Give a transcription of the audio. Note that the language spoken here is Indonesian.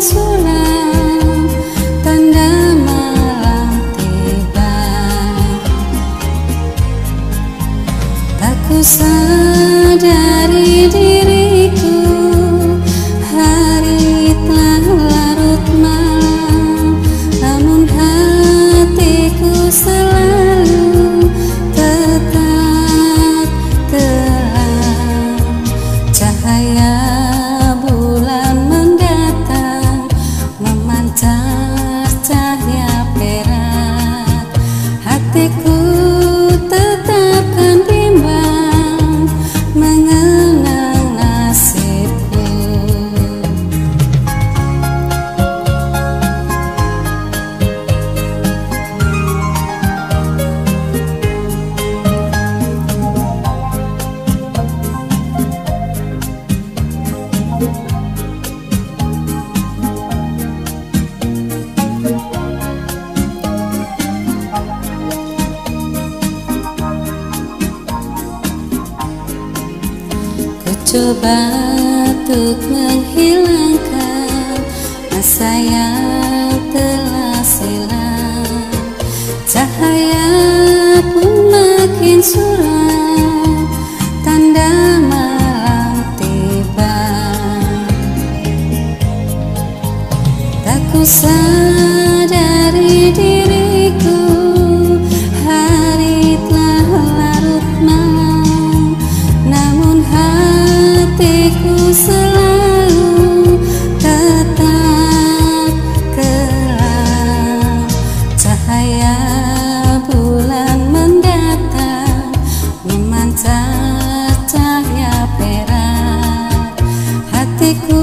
suram, tanda malam tiba. Tak kusadari diriku, hari telah larut malam, namun hatiku selalu tetap terang. Cahaya bulan mendatang, memancar cahaya perak. Hatiku tetapkan bimbang, mengenang nasibku. Coba untuk menghilangkan masa yang telah silam. Cahaya pun makin suram, tanda malam tiba. Tak kusadari diriku, hari telah larut malam, namun hatiku selalu tetap kelam. Cahaya bulan mendatang, memancar cahaya perak. Hatiku